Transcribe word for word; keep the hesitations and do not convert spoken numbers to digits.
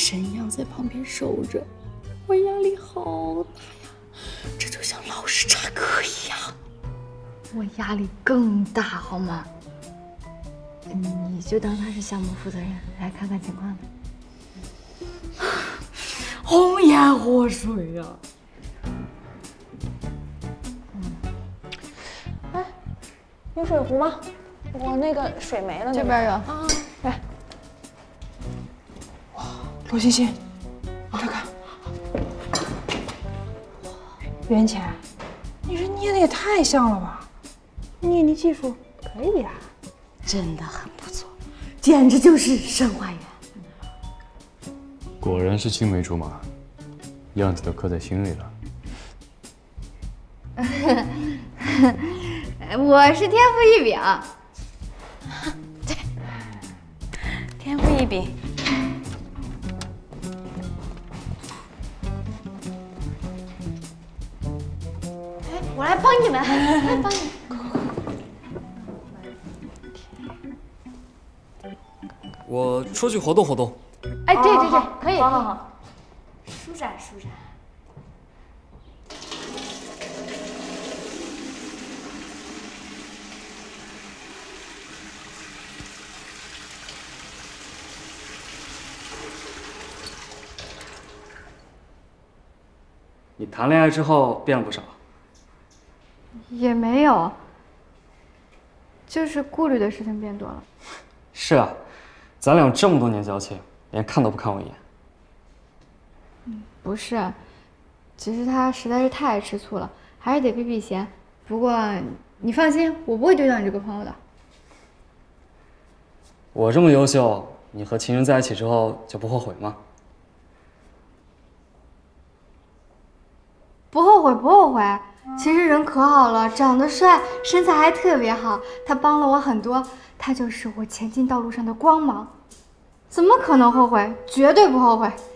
神一样在旁边守着，我压力好大呀，这就像老师查课一样。 我压力更大，好吗？你就当他是项目负责人，来看看情况的。 红颜祸水呀！ 哎，有水壶吗？我那个水没了。 这边有啊，来。哇，罗欣欣，你看看，袁浅，你这捏的也太像了吧？捏泥技术可以呀、啊， 真的很不错，简直就是神还原。 果然是青梅竹马，样子都刻在心里了。 我是天赋异禀。 对，天赋异禀。哎，我来帮你们，来帮你们。 我出去活动活动。 哎，对对对，可以， 好好好，舒展舒展。 你谈恋爱之后变了不少。 也没有，就是顾虑的事情变多了。 是啊，咱俩这么多年交情，连看都不看我一眼。 嗯，不是，只是他实在是太爱吃醋了，还是得避避嫌。不过你放心，我不会丢掉你这个朋友的。 我这么优秀，你和秦云在一起之后就不后悔吗？ 不后悔，不后悔。其实人可好了，长得帅，身材还特别好，他帮了我很多，他就是我前进道路上的光芒，怎么可能后悔？绝对不后悔。